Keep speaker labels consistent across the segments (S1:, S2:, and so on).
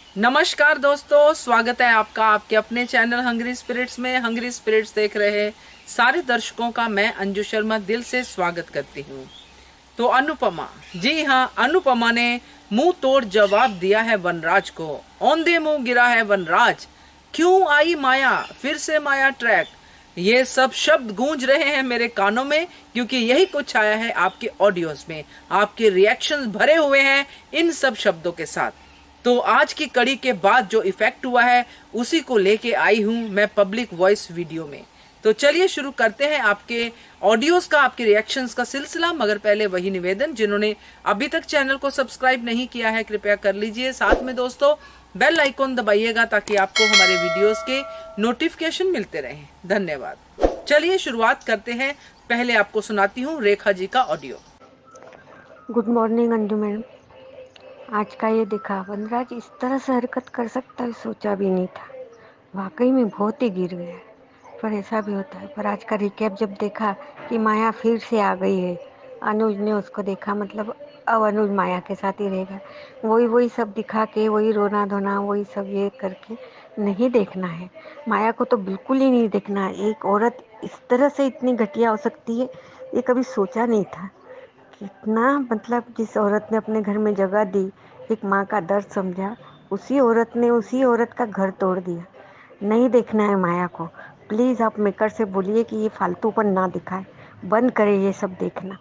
S1: नमस्कार दोस्तों, स्वागत है आपका आपके अपने चैनल हंग्री स्पिरिट्स में। हंग्री स्पिरिट्स देख रहे सारे दर्शकों का मैं अंजू शर्मा दिल से स्वागत करती हूँ। तो अनुपमा, जी हाँ, अनुपमा ने मुंह तोड़ जवाब दिया है वनराज को। औंधे मुंह गिरा है वनराज, क्यों आई माया, फिर से माया ट्रैक। ये सब शब्द गूंज रहे हैं मेरे कानों में, क्योंकि यही कुछ आया है आपके ऑडियोज में। आपके रिएक्शंस भरे हुए हैं इन सब शब्दों के साथ। तो आज की कड़ी के बाद जो इफेक्ट हुआ है उसी को लेके आई हूं मैं पब्लिक वॉइस वीडियो में। तो चलिए शुरू करते हैं आपके ऑडियोज का, आपके रिएक्शंस का सिलसिला। मगर पहले वही निवेदन, जिन्होंने अभी तक चैनल को सब्सक्राइब नहीं किया है कृपया कर लीजिए। साथ में दोस्तों बेल आइकॉन दबाइएगा ताकि आपको हमारे वीडियोस के नोटिफिकेशन मिलते रहें। धन्यवाद। चलिए शुरुआत करते हैं। पहले आपको सुनाती हूँ रेखा जी का audio.
S2: Good morning Anju madam. आज का ये देखा, वनराज इस तरह से हरकत कर सकता है सोचा भी नहीं था। वाकई में बहुत ही गिर गया है, पर ऐसा भी होता है। पर आज का रिकैप जब देखा कि माया फिर से आ गई है, अनुज ने उसको देखा, मतलब अब अनुज माया के साथ ही रहेगा। वही वही सब दिखा के, वही रोना धोना, वही सब ये करके नहीं देखना है। माया को तो बिल्कुल ही नहीं देखना है। एक औरत इस तरह से इतनी घटिया हो सकती है, ये कभी सोचा नहीं था। कितना, मतलब जिस औरत ने अपने घर में जगह दी, एक माँ का दर्द समझा, उसी औरत ने उसी औरत का घर तोड़ दिया। नहीं देखना है माया को। प्लीज़ आप मेकर से बोलिए कि ये फालतूपन ना दिखाए, बंद करे ये सब देखना।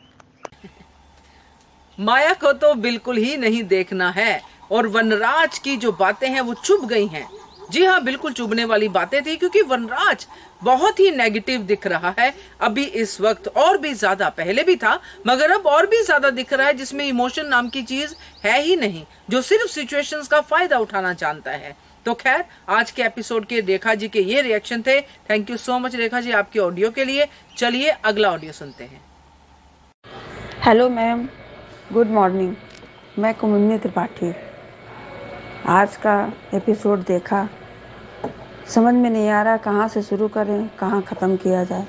S1: माया को तो बिल्कुल ही नहीं देखना है। और वनराज की जो बातें हैं वो चुभ गई हैं। जी हाँ, बिल्कुल चुभने वाली बातें थी, क्योंकि वनराज बहुत ही नेगेटिव दिख रहा है अभी इस वक्त। और भी ज्यादा, पहले भी था मगर अब और भी ज्यादा दिख रहा है, जिसमें इमोशन नाम की चीज है ही नहीं, जो सिर्फ सिचुएशंस का फायदा उठाना जानता है। तो खैर, आज के एपिसोड के रेखा जी के ये रिएक्शन थे। Thank you so much Rekha ji आपके ऑडियो के लिए। चलिए अगला ऑडियो सुनते हैं।
S3: Hello ma'am, good morning. मैं कुमुदनी त्रिपाठी। आज का एपिसोड देखा, समझ में नहीं आ रहा कहाँ से शुरू करें, कहाँ ख़त्म किया जाए।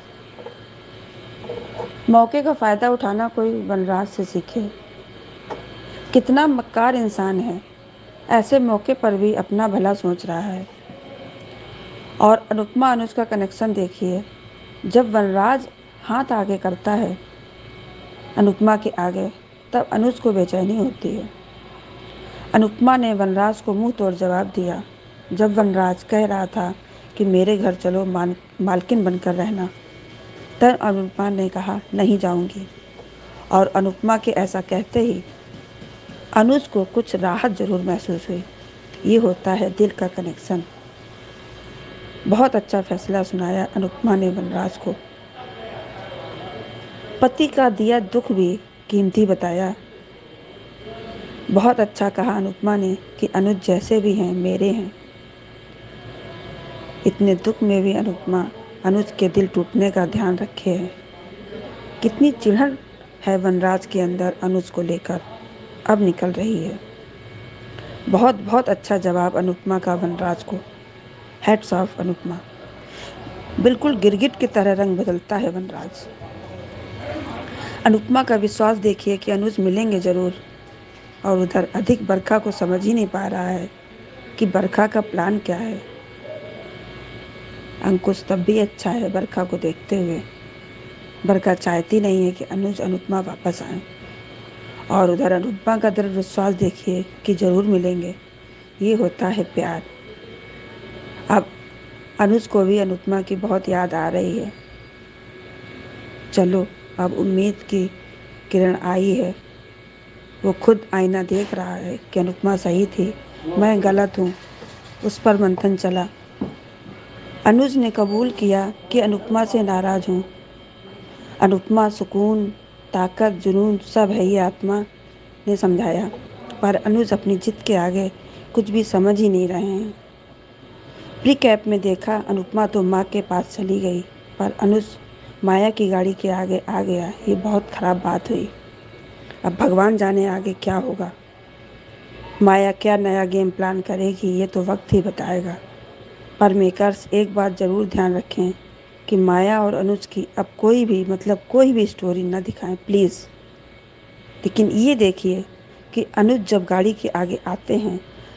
S3: मौके का फ़ायदा उठाना कोई वनराज से सीखे। कितना मक्कार इंसान है, ऐसे मौके पर भी अपना भला सोच रहा है। और अनुपमा अनुज का कनेक्शन देखिए। जब वनराज हाथ आगे करता है अनुपमा के आगे, तब अनुज को बेचैनी होती है। अनुपमा ने वनराज को मुंह तोड़ जवाब दिया। जब वनराज कह रहा था कि मेरे घर चलो, मालकिन बनकर रहना, तब अनुपमा ने कहा नहीं जाऊंगी। और अनुपमा के ऐसा कहते ही अनुज को कुछ राहत जरूर महसूस हुई। ये होता है दिल का कनेक्शन। बहुत अच्छा फैसला सुनाया अनुपमा ने वनराज को। पति का दिया दुख भी कीमती बताया। बहुत अच्छा कहा अनुपमा ने कि अनुज जैसे भी हैं मेरे हैं। इतने दुख में भी अनुपमा अनुज के दिल टूटने का ध्यान रखे है। कितनी चिढ़न है वनराज के अंदर अनुज को लेकर, अब निकल रही है। बहुत बहुत अच्छा जवाब अनुपमा का वनराज को। Hats off Anupama. बिल्कुल गिरगिट की तरह रंग बदलता है वनराज। अनुपमा का विश्वास देखिए कि अनुज मिलेंगे जरूर। और उधर अधिक बरखा को समझ ही नहीं पा रहा है कि बरखा का प्लान क्या है। अंकुश तब भी अच्छा है बरखा को देखते हुए। बरखा चाहती नहीं है कि अनुज अनुपमा वापस आए। और उधर अनुपमा का दृढ़ विश्वास देखिए कि जरूर मिलेंगे। ये होता है प्यार। अब अनुज को भी अनुपमा की बहुत याद आ रही है। चलो, अब उम्मीद की किरण आई है। वो खुद आईना देख रहा है कि अनुपमा सही थी, मैं गलत हूँ। उस पर मंथन चला। अनुज ने कबूल किया कि अनुपमा से नाराज़ हूँ। अनुपमा सुकून, ताकत, जुनून सब है ये आत्मा ने समझाया। पर अनुज अपनी जिद के आगे कुछ भी समझ ही नहीं रहे हैं। प्री कैप में देखा, अनुपमा तो माँ के पास चली गई, पर अनुज माया की गाड़ी के आगे आ गया। ये बहुत ख़राब बात हुई। अब भगवान जाने आगे क्या होगा। माया क्या नया गेम प्लान करेगी, ये तो वक्त ही बताएगा। पर मेकर्स एक बात ज़रूर ध्यान रखें कि माया और अनुज की अब कोई भी स्टोरी न दिखाएं प्लीज़। लेकिन ये देखिए कि अनुज जब गाड़ी के आगे आते हैं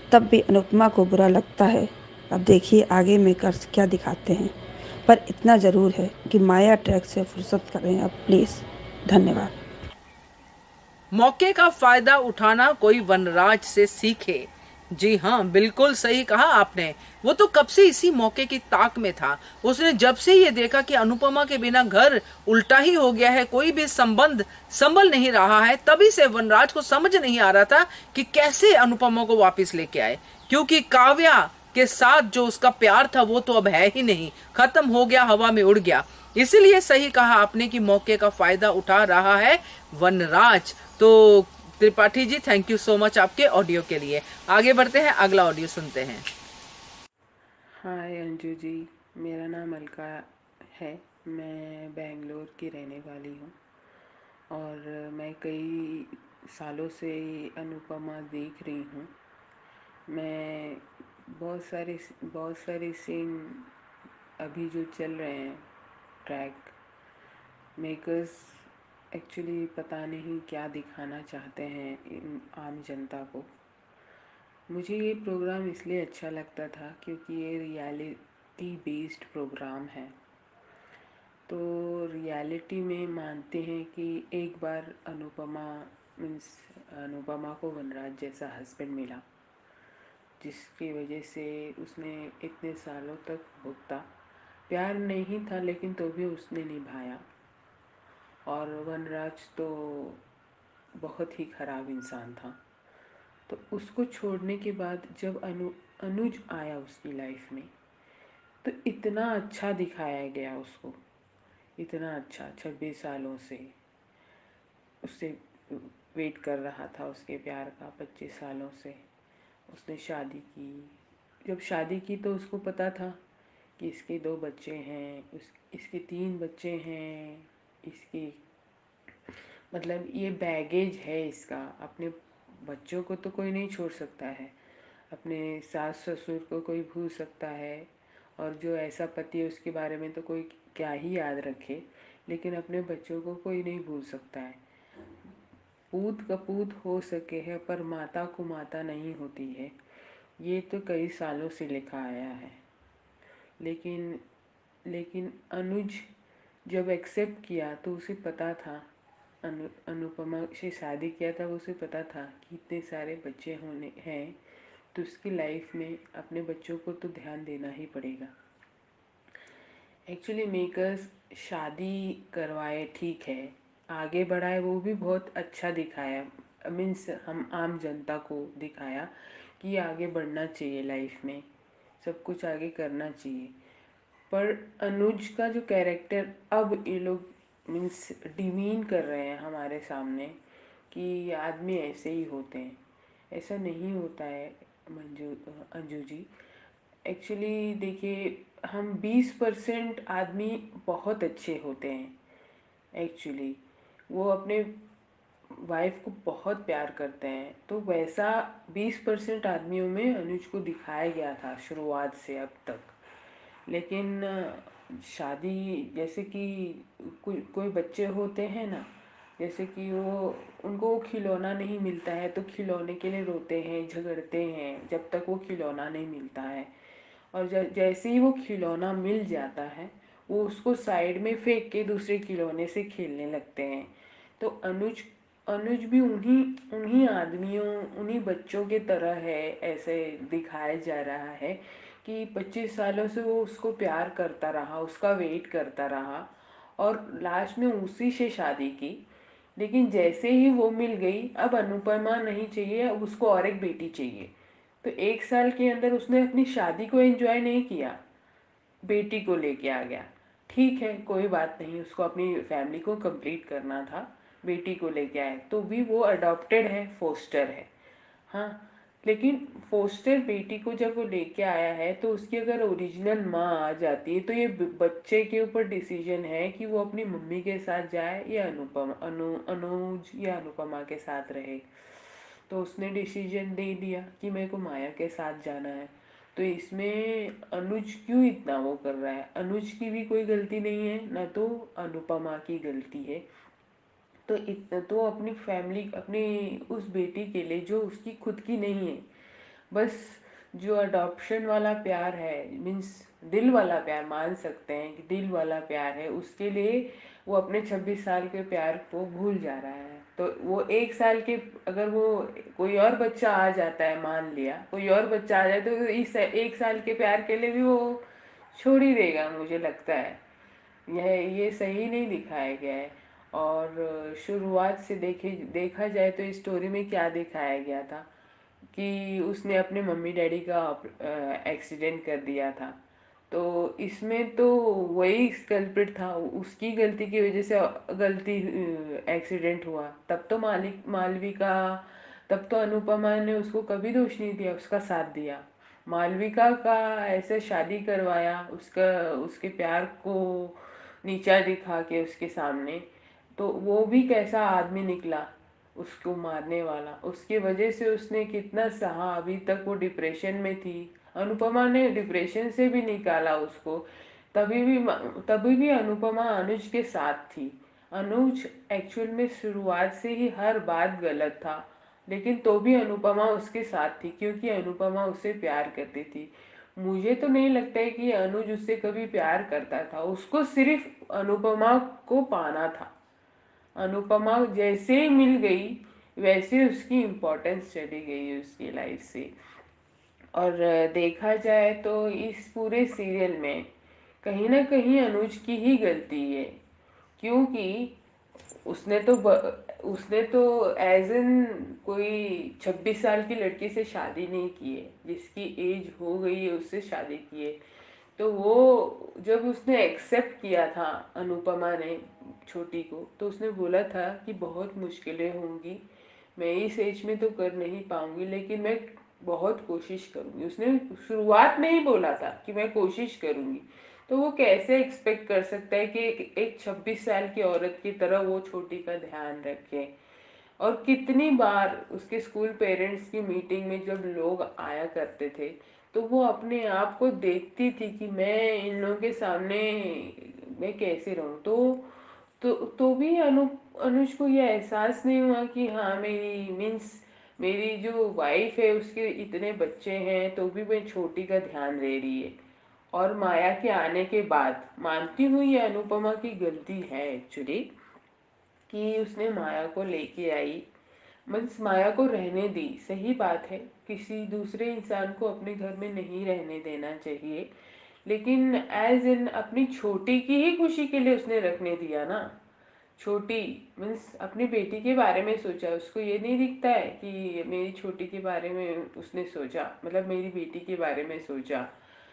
S3: तब भी अनुपमा को बुरा लगता है। अब देखिए आगे में कर क्या दिखाते हैं, पर इतना ज़रूर है कि माया ट्रैक से फुर्सत करें अब प्लीज़। धन्यवाद।
S1: मौके का फायदा उठाना कोई वनराज से सीखे। जी हाँ, बिल्कुल सही कहा आपने। वो तो कब से इसी मौके की ताक में था। उसने जब से ये देखा कि अनुपमा के बिना घर उल्टा ही हो गया है, कोई भी संबंध संभल नहीं रहा है, तभी से वनराज को समझ नहीं आ रहा था कि कैसे अनुपमा को वापस लेके आए। क्योंकि काव्या के साथ जो उसका प्यार था वो तो अब है ही नहीं, खत्म हो गया, हवा में उड़ गया। इसीलिए सही कहा आपने कि मौके का फायदा उठा रहा है वनराज। तो Tripathi ji, thank you so much आपके ऑडियो के लिए। आगे बढ़ते हैं, अगला ऑडियो सुनते हैं।
S4: हाय अंजू जी, मेरा नाम अलका है। मैं बेंगलोर की रहने वाली हूँ और मैं कई सालों से अनुपमा देख रही हूँ। मैं बहुत सारे सीन अभी जो चल रहे हैं, ट्रैक मेकर्स एक्चुअली पता नहीं क्या दिखाना चाहते हैं इन आम जनता को। मुझे ये प्रोग्राम इसलिए अच्छा लगता था क्योंकि ये रियलिटी बेस्ड प्रोग्राम है। तो रियलिटी में मानते हैं कि एक बार अनुपमा को वनराज जैसा हस्बैंड मिला, जिसकी वजह से उसने इतने सालों तक भुगता। प्यार नहीं था लेकिन तो भी उसने निभाया। और वनराज तो बहुत ही ख़राब इंसान था। तो उसको छोड़ने के बाद जब अनुज आया उसकी लाइफ में, तो इतना अच्छा दिखाया गया उसको, इतना अच्छा। 26 सालों से उससे वेट कर रहा था उसके प्यार का, 25 सालों से उसने शादी की। जब शादी की तो उसको पता था कि इसके 2 बच्चे हैं, इसके 3 बच्चे हैं। इसकी मतलब ये बैगेज है इसका। अपने बच्चों को तो कोई नहीं छोड़ सकता है, अपने सास ससुर को कोई भूल सकता है, और जो ऐसा पति है उसके बारे में तो कोई क्या ही याद रखे, लेकिन अपने बच्चों को कोई नहीं भूल सकता है। पूत कपूत हो सके है पर माता को माता नहीं होती है, ये तो कई सालों से लिखा आया है। लेकिन लेकिन अनुज जब एक्सेप्ट किया तो उसे पता था, अनुपमा से शादी किया था, उसे पता था कि इतने सारे बच्चे होने हैं तो उसकी लाइफ में अपने बच्चों को तो ध्यान देना ही पड़ेगा। एक्चुअली मेकर्स शादी करवाए, ठीक है, आगे बढ़ाए, वो भी बहुत अच्छा दिखाया। मीन्स हम आम जनता को दिखाया कि आगे बढ़ना चाहिए लाइफ में, सब कुछ आगे करना चाहिए। पर अनुज का जो कैरेक्टर अब ये लोग मीन्स डिमीन कर रहे हैं हमारे सामने कि आदमी ऐसे ही होते हैं, ऐसा नहीं होता है अंजू जी। एक्चुअली देखिए, हम 20% आदमी बहुत अच्छे होते हैं। एक्चुअली वो अपने वाइफ को बहुत प्यार करते हैं, तो वैसा 20% आदमियों में अनुज को दिखाया गया था शुरुआत से अब तक। लेकिन शादी जैसे कि कोई बच्चे होते हैं ना, जैसे कि वो उनको खिलौना नहीं मिलता है तो खिलौने के लिए रोते हैं, झगड़ते हैं जब तक वो खिलौना नहीं मिलता है। और जैसे ही वो खिलौना मिल जाता है, वो उसको साइड में फेंक के दूसरे खिलौने से खेलने लगते हैं। तो अनुज अनुज भी उन्हीं उन्हीं आदमियों, उन्हीं बच्चों के तरह है, ऐसे दिखाया जा रहा है कि 25 सालों से वो उसको प्यार करता रहा, उसका वेट करता रहा और लास्ट में उसी से शादी की। लेकिन जैसे ही वो मिल गई, अब अनुपमा नहीं चाहिए, अब उसको और एक बेटी चाहिए। तो 1 साल के अंदर उसने अपनी शादी को एंजॉय नहीं किया, बेटी को लेके आ गया। ठीक है, कोई बात नहीं, उसको अपनी फैमिली को कंप्लीट करना था, बेटी को लेके आए। तो भी वो अडॉप्टेड है, फोस्टर है। हाँ, लेकिन फोस्टर बेटी को जब वो लेके आया है तो उसकी अगर ओरिजिनल माँ आ जाती है तो ये बच्चे के ऊपर डिसीजन है कि वो अपनी मम्मी के साथ जाए या अनुज या अनुपमा के साथ रहे। तो उसने डिसीजन दे दिया कि मेरे को माया के साथ जाना है। तो इसमें अनुज क्यों इतना वो कर रहा है? अनुज की भी कोई गलती नहीं है, ना तो अनुपमा की गलती है। तो इतना तो अपनी फैमिली, अपनी उस बेटी के लिए जो उसकी खुद की नहीं है, बस जो अडॉप्शन वाला प्यार है, मीन्स दिल वाला प्यार, मान सकते हैं कि दिल वाला प्यार है, उसके लिए वो अपने 26 साल के प्यार को भूल जा रहा है। तो वो 1 साल के, अगर वो कोई और बच्चा आ जाता है, मान लिया कोई और बच्चा आ जाए, तो इस 1 साल के प्यार के लिए भी वो छोड़ ही देगा, मुझे लगता है। ये सही नहीं दिखाया गया है। और शुरुआत से देखा जाए तो इस स्टोरी में क्या दिखाया गया था कि उसने अपने मम्मी डैडी का एक्सीडेंट कर दिया था। तो इसमें तो वही कल्प्रिट था, उसकी गलती की वजह से गलती एक्सीडेंट हुआ। तब तो मालविका, तब तो अनुपमा ने उसको कभी दोष नहीं दिया, उसका साथ दिया। मालविका का ऐसे शादी करवाया, उसके प्यार को नीचा दिखा के उसके सामने, तो वो भी कैसा आदमी निकला उसको मारने वाला। उसकी वजह से उसने कितना सहा, अभी तक वो डिप्रेशन में थी। अनुपमा ने डिप्रेशन से भी निकाला उसको। तभी भी अनुपमा अनुज के साथ थी। अनुज एक्चुअल में शुरुआत से ही हर बात गलत था, लेकिन तो भी अनुपमा उसके साथ थी क्योंकि अनुपमा उससे प्यार करती थी। मुझे तो नहीं लगता है कि अनुज उससे कभी प्यार करता था, उसको सिर्फ अनुपमा को पाना था। अनुपमा जैसे ही मिल गई वैसे उसकी इम्पोर्टेंस चली गई उसकी लाइफ से। और देखा जाए तो इस पूरे सीरियल में कहीं ना कहीं अनुज की ही गलती है, क्योंकि उसने तो एज एन कोई 26 साल की लड़की से शादी नहीं की है, जिसकी एज हो गई है उससे शादी की है। तो वो जब उसने एक्सेप्ट किया था अनुपमा ने छोटी को, तो उसने बोला था कि बहुत मुश्किलें होंगी, मैं इस एज में तो कर नहीं पाऊंगी, लेकिन मैं बहुत कोशिश करूंगी। उसने शुरुआत में ही बोला था कि मैं कोशिश करूंगी। तो वो कैसे एक्सपेक्ट कर सकता है कि एक 26 साल की औरत की तरह वो छोटी का ध्यान रखे। और कितनी बार उसके स्कूल पेरेंट्स की मीटिंग में जब लोग आया करते थे, तो वो अपने आप को देखती थी कि मैं इन लोगों के सामने मैं कैसे रहूं। तो भी अनुज को ये एहसास नहीं हुआ कि हाँ, मेरी जो वाइफ है उसके इतने बच्चे हैं, तो भी मैं छोटी का ध्यान दे रही है। और माया के आने के बाद मानती हूँ ये अनुपमा की गलती है एक्चुअली, कि उसने माया को लेके आई, मीन्स माया को रहने दी। सही बात है, किसी दूसरे इंसान को अपने घर में नहीं रहने देना चाहिए, लेकिन एज इन अपनी छोटी की ही खुशी के लिए उसने रखने दिया ना। छोटी मीन्स अपनी बेटी के बारे में सोचा, उसको ये नहीं दिखता है कि मेरी छोटी के बारे में उसने सोचा, मतलब मेरी बेटी के बारे में सोचा।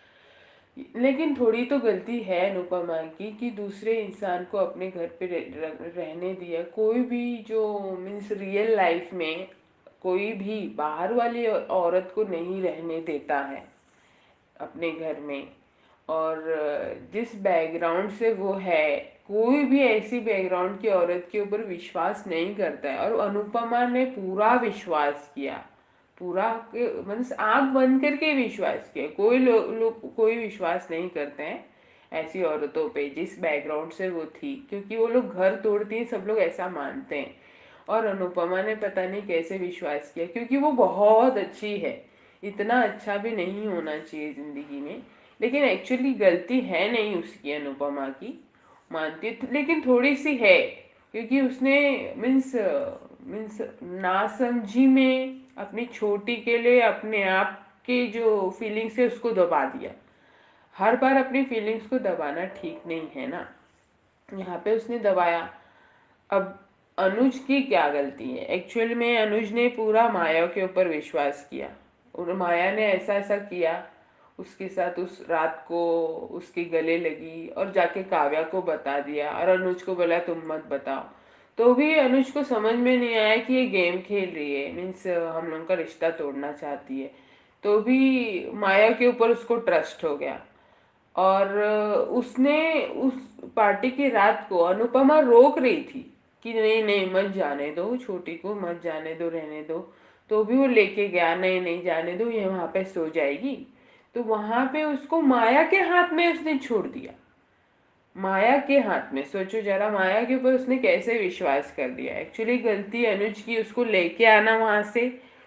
S4: लेकिन थोड़ी तो गलती है अनुपमा की कि दूसरे इंसान को अपने घर पे रहने दिया। कोई भी जो मीन्स रियल लाइफ में कोई भी बाहर वाली औरत को नहीं रहने देता है अपने घर में। और जिस बैकग्राउंड से वो है, कोई भी ऐसी बैकग्राउंड की औरत के ऊपर विश्वास नहीं करता है, और अनुपमा ने पूरा विश्वास किया, पूरा मीन्स आंख बंद करके विश्वास किया। कोई लोग कोई विश्वास नहीं करते हैं ऐसी औरतों पे जिस बैकग्राउंड से वो थी, क्योंकि वो लोग घर तोड़ती हैं, सब लोग ऐसा मानते हैं। और अनुपमा ने पता नहीं कैसे विश्वास किया, क्योंकि वो बहुत अच्छी है। इतना अच्छा भी नहीं होना चाहिए जिंदगी में, लेकिन एक्चुअली गलती है नहीं उसकी अनुपमा की, मानती लेकिन थोड़ी सी है, क्योंकि उसने मीन्स मीन्स नासमझी में अपनी छोटी के लिए अपने आप की जो फीलिंग्स है उसको दबा दिया। हर बार अपनी फीलिंग्स को दबाना ठीक नहीं है ना, यहाँ पे उसने दबाया। अब अनुज की क्या गलती है? एक्चुअल में अनुज ने पूरा माया के ऊपर विश्वास किया, और माया ने ऐसा ऐसा किया उसके साथ, उस रात को उसके गले लगी और जाके काव्या को बता दिया, और अनुज को बोला तुम मत बताओ। तो भी अनुज को समझ में नहीं आया कि ये गेम खेल रही है, मीन्स हम लोगों का रिश्ता तोड़ना चाहती है। तो भी माया के ऊपर उसको ट्रस्ट हो गया। और उसने उस पार्टी की रात को अनुपमा रोक रही थी कि नहीं नहीं मत जाने दो, छोटी को मत जाने दो, रहने दो। तो भी वो लेके गया, नहीं नहीं जाने दो, ये वहां पे सो जाएगी। तो वहां पे उसको माया के हाथ में उसने छोड़ दिया, माया के हाथ में। सोचो जरा, माया के ऊपर उसने कैसे विश्वास कर दिया। एक्चुअली गलती अनुज की, उसको लेके आना वहां से,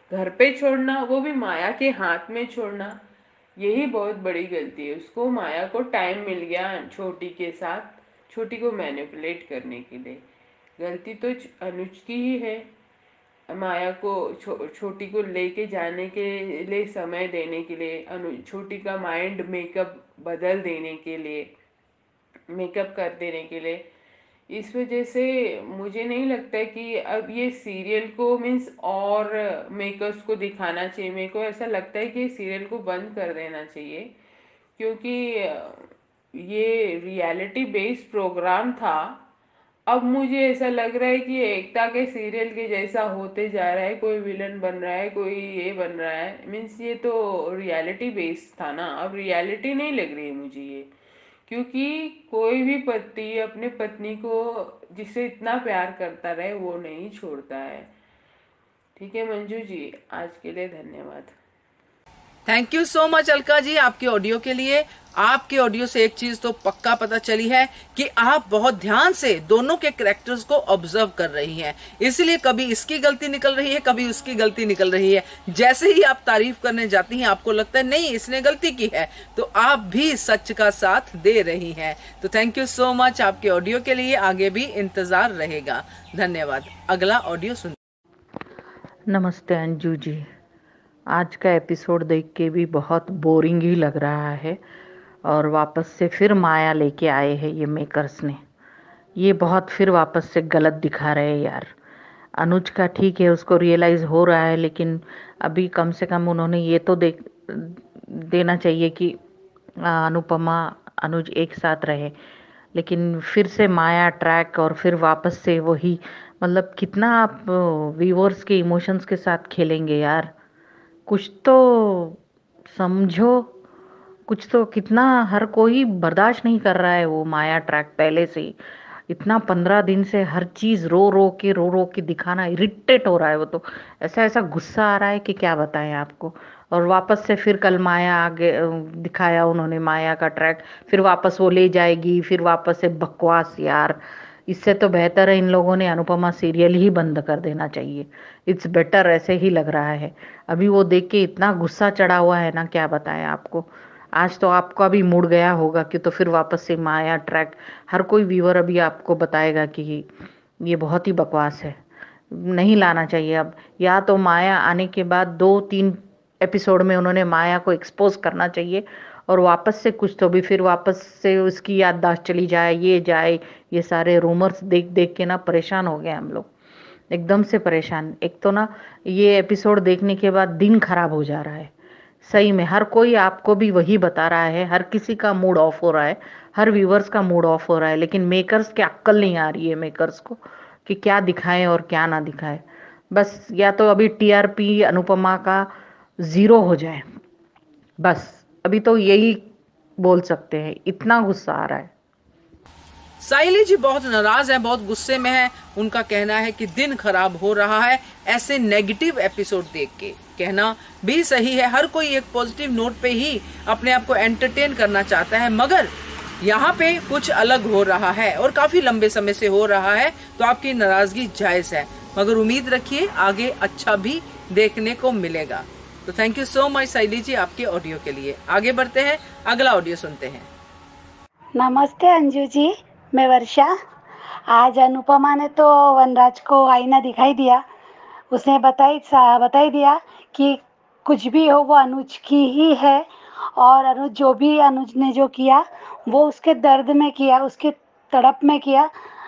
S4: घर पे छोड़ना, वो भी माया के हाथ में छोड़ना, यही बहुत बड़ी गलती है। उसको माया को टाइम मिल गया छोटी के साथ, छोटी को मैनिपुलेट करने के लिए। गलती तो अनुज की ही है। माया को छोटी को लेके जाने के लिए, समय देने के लिए, छोटी का माइंड मेकअप बदल देने के लिए, मेकअप कर देने के लिए। इस वजह से मुझे नहीं लगता कि अब ये सीरियल को मीन्स और मेकर्स को दिखाना चाहिए। मेरे को ऐसा लगता है कि सीरियल को बंद कर देना चाहिए, क्योंकि ये रियलिटी बेस्ड प्रोग्राम था। अब मुझे ऐसा लग रहा है कि एकता के सीरियल के जैसा होते जा रहा है, कोई विलन बन रहा है, कोई ये बन रहा है। मीन्स ये तो रियलिटी बेस्ड था ना, अब रियलिटी नहीं लग रही है मुझे ये। क्योंकि कोई भी पति अपने पत्नी को जिससे इतना प्यार करता रहे वो नहीं छोड़ता है। ठीक है मंजू जी, आज के लिए धन्यवाद।
S1: Thank you so much Alka ji आपके ऑडियो के लिए। आपके ऑडियो से एक चीज तो पक्का पता चली है कि आप बहुत ध्यान से दोनों के कैरेक्टर्स को ऑब्जर्व कर रही हैं, इसलिए कभी इसकी गलती निकल रही है, कभी उसकी गलती निकल रही है। जैसे ही आप तारीफ करने जाती हैं आपको लगता है नहीं इसने गलती की है, तो आप भी सच का साथ दे रही हैं। तो थैंक यू सो मच आपके ऑडियो के लिए, आगे भी इंतजार रहेगा। धन्यवाद। अगला ऑडियो सुन।
S5: नमस्ते अंजू जी, आज का एपिसोड देख के भी बहुत बोरिंग ही लग रहा है और वापस से फिर माया लेके आए हैं ये मेकर्स ने। ये बहुत फिर वापस से गलत दिखा रहे हैं यार। अनुज का ठीक है, उसको रियलाइज़ हो रहा है, लेकिन अभी कम से कम उन्होंने ये तो देना चाहिए कि अनुपमा अनुज एक साथ रहे। लेकिन फिर से माया ट्रैक और फिर वापस से वही, मतलब कितना आप व्यूअर्स के इमोशंस के साथ खेलेंगे यार। कुछ तो समझो, कुछ तो। कितना हर कोई बर्दाश्त नहीं कर रहा है वो माया ट्रैक पहले से ही। इतना 15 दिन से हर चीज़ रो रो के दिखाना इरिटेट हो रहा है। वो तो ऐसा ऐसा गुस्सा आ रहा है कि क्या बताएं आपको। और वापस से फिर कल माया आगे दिखाया उन्होंने माया का ट्रैक, फिर वापस वो ले जाएगी, फिर वापस से बकवास यार। इससे तो बेहतर है इन लोगों ने अनुपमा सीरियल ही बंद कर देना चाहिए। इट्स बेटर, ऐसे ही लग रहा है। अभी वो देख के इतना गुस्सा चढ़ा हुआ है ना, क्या बताएं आपको। आज तो आपका भी मूड गया होगा कि तो फिर वापस से माया ट्रैक। हर कोई व्यूअर अभी आपको बताएगा कि ये बहुत ही बकवास है, नहीं लाना चाहिए अब। या तो माया आने के बाद 2-3 एपिसोड में उन्होंने माया को एक्सपोज करना चाहिए और वापस से कुछ तो भी फिर वापस से उसकी याददाश्त चली जाए, ये जाए। ये सारे रूमर्स देख देख के ना परेशान हो गए हम लोग, एकदम से परेशान। एक तो ना ये एपिसोड देखने के बाद दिन खराब हो जा रहा है सही में। हर कोई आपको भी वही बता रहा है, हर किसी का मूड ऑफ हो रहा है, हर व्यूवर्स का मूड ऑफ हो रहा है। लेकिन मेकर्स की अक्ल नहीं आ रही है मेकर्स को कि क्या दिखाएं और क्या ना दिखाएं। बस या तो अभी टीआरपी अनुपमा का 0 हो जाए, बस अभी तो यही बोल सकते हैं। इतना गुस्सा आ रहा है।
S1: साइली जी बहुत नाराज है, बहुत गुस्से में है। उनका कहना है कि दिन खराब हो रहा है ऐसे नेगेटिव एपिसोड देख के। कहना भी सही है, हर कोई एक पॉजिटिव नोट पे ही अपने आप को एंटरटेन करना चाहता है, मगर यहाँ पे कुछ अलग हो रहा है और काफी लंबे समय से हो रहा है। तो आपकी नाराजगी जायज है, मगर उम्मीद रखिए आगे अच्छा भी देखने को मिलेगा। तो thank you so much Saili ji आपके ऑडियो के लिए। आगे बढ़ते हैं, अगला ऑडियो सुनते हैं।
S6: नमस्ते अंजू जी, मैं वर्षा। आज अनुपमा ने तो वनराज को आईना दिखाई दिया। उसने बताई दिया कि कुछ भी हो वो अनुज की ही है, और अनुज ने जो किया वो उसके दर्द में किया, उसके तड़प में किया।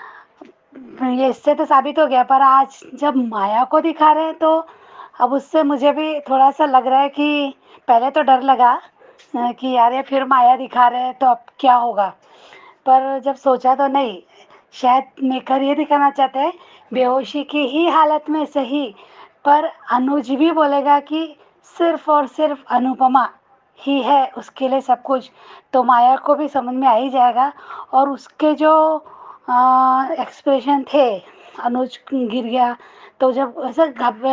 S6: ये इससे तो साबित हो गया। पर आज जब माया को दिखा रहे हैं तो अब उससे मुझे भी थोड़ा सा लग रहा है कि पहले तो डर लगा कि यार ये फिर माया दिखा रहे हैं तो अब क्या होगा। पर जब सोचा तो नहीं, शायद मेकर ये दिखाना चाहते हैं बेहोशी की ही हालत में सही, पर अनुज भी बोलेगा कि सिर्फ और सिर्फ अनुपमा ही है उसके लिए सब कुछ। तो माया को भी समझ में आ ही जाएगा। और उसके जो एक्सप्रेशन थे, अनुज गिर गया तो जब ऐसा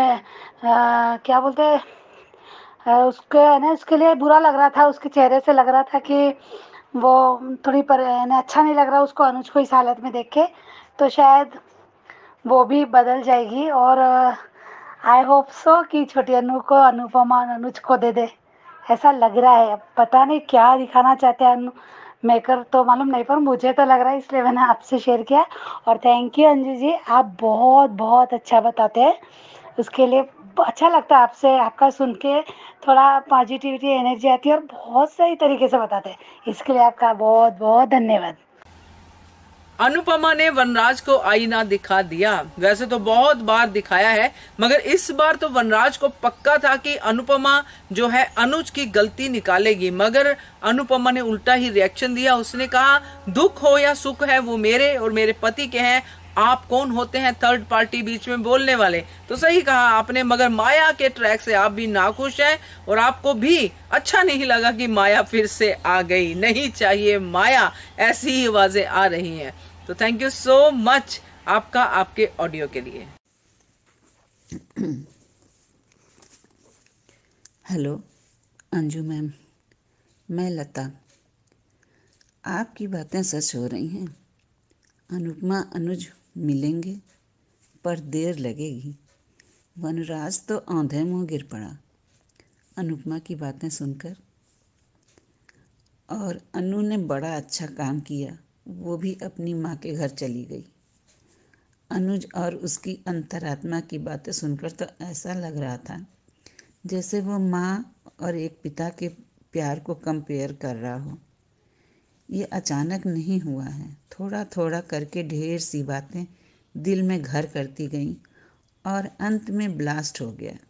S6: क्या बोलते हैं उसके लिए बुरा लग रहा था। उसके चेहरे से लग रहा था कि वो थोड़ी अच्छा नहीं लग रहा उसको अनुज को इस हालत में देख के। तो शायद वो भी बदल जाएगी और आई होप सो कि छोटी अनु को अनुपमा और अनुज को दे दे, ऐसा लग रहा है। अब पता नहीं क्या दिखाना चाहते हैं अनु मेकर, तो मालूम नहीं, पर मुझे तो लग रहा है, इसलिए मैंने आपसे शेयर किया। और थैंक यू अंजू जी, आप बहुत बहुत अच्छा बताते हैं, उसके लिए अच्छा लगता है आपसे, आपका सुन के थोड़ा पॉजिटिविटी एनर्जी आती है और बहुत सही तरीके से बताते हैं, इसके लिए आपका बहुत बहुत धन्यवाद।
S1: अनुपमा ने वनराज को आईना दिखा दिया। वैसे तो बहुत बार दिखाया है, मगर इस बार तो वनराज को पक्का था कि अनुपमा जो है अनुज की गलती निकालेगी, मगर अनुपमा ने उल्टा ही रिएक्शन दिया। उसने कहा दुख हो या सुख है वो मेरे और मेरे पति के हैं, आप कौन होते हैं थर्ड पार्टी बीच में बोलने वाले। तो सही कहा आपने, मगर माया के ट्रैक से आप भी नाखुश हैं और आपको भी अच्छा नहीं लगा कि माया फिर से आ गई। नहीं चाहिए माया, ऐसी ही आवाजें आ रही हैं। तो थैंक यू सो मच आपका, आपके ऑडियो के लिए।
S3: हेलो अंजू मैम, मैं लता। आपकी बातें सच हो रही हैं। अनुपमा अनुज मिलेंगे, पर देर लगेगी। वनराज तो औंधे मुंह गिर पड़ा अनुपमा की बातें सुनकर। और अनु ने बड़ा अच्छा काम किया, वो भी अपनी माँ के घर चली गई। अनुज और उसकी अंतरात्मा की बातें सुनकर तो ऐसा लग रहा था जैसे वो माँ और एक पिता के प्यार को कंपेयर कर रहा हो। ये अचानक नहीं हुआ है, थोड़ा थोड़ा करके ढेर सी बातें दिल में घर करती गईं और अंत में ब्लास्ट हो गया।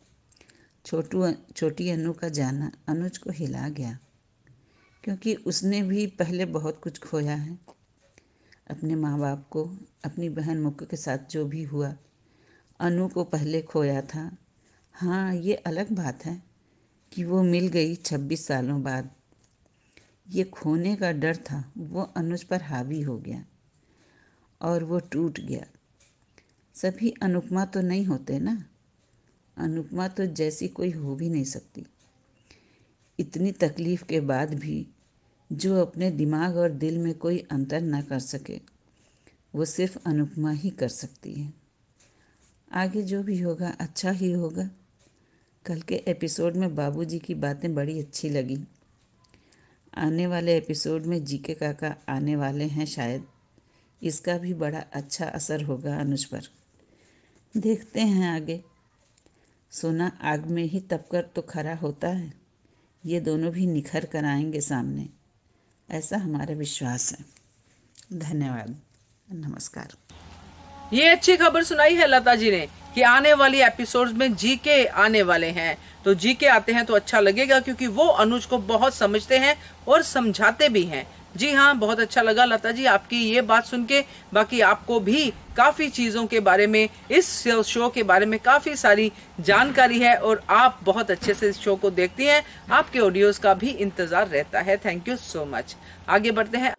S3: छोटी अनु का जाना अनुज को हिला गया, क्योंकि उसने भी पहले बहुत कुछ खोया है। अपने माँ बाप को, अपनी बहन मुक्कू के साथ जो भी हुआ, अनु को पहले खोया था। हाँ, ये अलग बात है कि वो मिल गई 26 सालों बाद। ये खोने का डर था, वो अनुज पर हावी हो गया और वो टूट गया। सभी अनुपमा तो नहीं होते ना, अनुपमा तो जैसी कोई हो भी नहीं सकती। इतनी तकलीफ के बाद भी जो अपने दिमाग और दिल में कोई अंतर ना कर सके, वो सिर्फ अनुपमा ही कर सकती है। आगे जो भी होगा अच्छा ही होगा। कल के एपिसोड में बाबूजी की बातें बड़ी अच्छी लगी। आने वाले एपिसोड में जीके काका आने वाले हैं शायद, इसका भी बड़ा अच्छा असर होगा अनुज पर। देखते हैं आगे। सोना आग में ही तपकर तो खरा होता है, ये दोनों भी निखर कर आएंगे सामने, ऐसा हमारा विश्वास है। धन्यवाद, नमस्कार।
S1: ये अच्छी खबर सुनाई है लता जी ने कि आने वाली एपिसोड्स में जीके आने वाले हैं। तो जीके आते हैं तो अच्छा लगेगा, क्योंकि वो अनुज को बहुत समझते हैं और समझाते भी हैं। जी हाँ, बहुत अच्छा लगा लता जी आपकी ये बात सुन के। बाकी आपको भी काफी चीजों के बारे में, इस शो के बारे में काफी सारी जानकारी है और आप बहुत अच्छे से इस शो को देखती हैं। आपके ऑडियोज का भी इंतजार रहता है। Thank you so much. आगे बढ़ते हैं।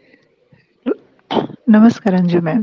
S7: नमस्कार अंजू मैम।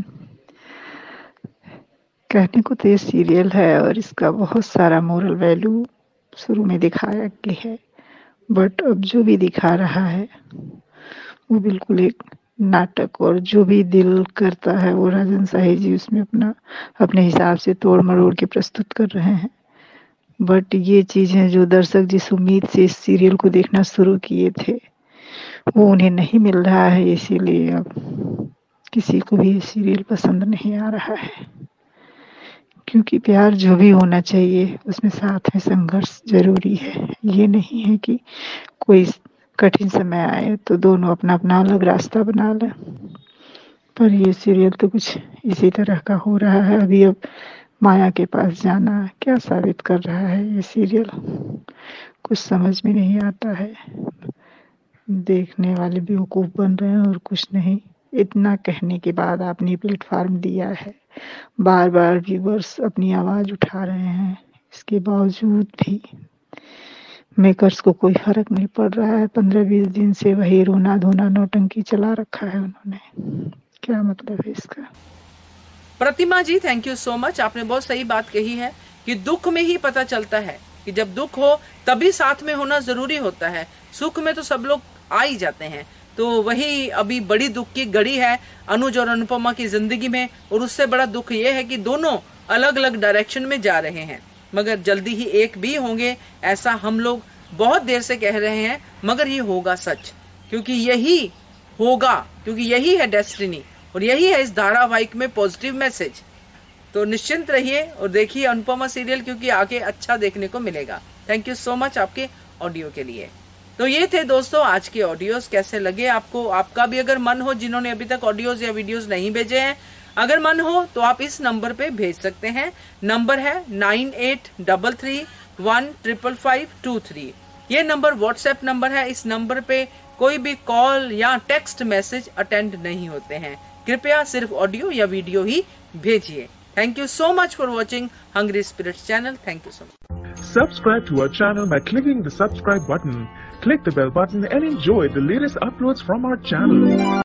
S7: कहने को तो ये सीरियल है और इसका बहुत सारा मोरल वैल्यू शुरू में दिखाया गया है, बट अब जो भी दिखा रहा है वो बिल्कुल एक नाटक, और जो भी दिल करता है वो राजन शाही जी उसमें अपने हिसाब से तोड़ मरोड़ के प्रस्तुत कर रहे हैं। बट ये चीज़ें जो दर्शक जिस उम्मीद से इस सीरियल को देखना शुरू किए थे वो उन्हें नहीं मिल रहा है, इसीलिए अब किसी को भी ये सीरियल पसंद नहीं आ रहा है। क्योंकि प्यार जो भी होना चाहिए उसमें साथ में संघर्ष जरूरी है। ये नहीं है कि कोई कठिन समय आए तो दोनों अपना अपना अलग रास्ता बना लें। पर ये सीरियल तो कुछ इसी तरह का हो रहा है। अभी अब माया के पास जाना क्या साबित कर रहा है ये सीरियल, कुछ समझ में नहीं आता है। देखने वाले बेवकूफ़ बन रहे हैं और कुछ नहीं। इतना कहने के बाद आपने प्लेटफार्म दिया है, बार बार व्यूअर्स अपनी आवाज़ उठा रहे हैं, इसके बावजूद भी मेकर्स को कोई फर्क नहीं पड़ रहा है। 15-20 दिन से वही रोना धोना नौटंकी चला रखा है उन्होंने। क्या मतलब है इसका?
S1: Pratima ji thank you so much. आपने बहुत सही बात कही है कि दुख में ही पता चलता है कि जब दुख हो तभी साथ में होना जरूरी होता है। सुख में तो सब लोग आ ही जाते हैं। तो वही अभी बड़ी दुख की घड़ी है अनुज और अनुपमा की जिंदगी में, और उससे बड़ा दुख ये है कि दोनों अलग अलग डायरेक्शन में जा रहे हैं, मगर जल्दी ही एक भी होंगे, ऐसा हम लोग बहुत देर से कह रहे हैं, मगर ये होगा सच, क्योंकि यही होगा, क्योंकि यही है डेस्टिनी और यही है इस धारावाहिक में पॉजिटिव मैसेज। तो निश्चिंत रहिए और देखिए अनुपमा सीरियल, क्योंकि आगे अच्छा देखने को मिलेगा। थैंक यू सो मच आपके ऑडियो के लिए। तो ये थे दोस्तों आज के ऑडियोज, कैसे लगे आपको? आपका भी अगर मन हो, जिन्होंने अभी तक ऑडियोज या वीडियोज नहीं भेजे हैं, अगर मन हो तो आप इस नंबर पे भेज सकते हैं। नंबर है 9833155523। ये नंबर व्हाट्सएप नंबर है। इस नंबर पे कोई भी कॉल या टेक्स्ट मैसेज अटेंड नहीं होते हैं। कृपया सिर्फ ऑडियो या वीडियो ही भेजिए। Thank you so much for watching Hungry Spirits channel. Thank you so much.
S8: Subscribe to our channel by clicking the subscribe button. Click the bell button and enjoy the latest uploads from our channel.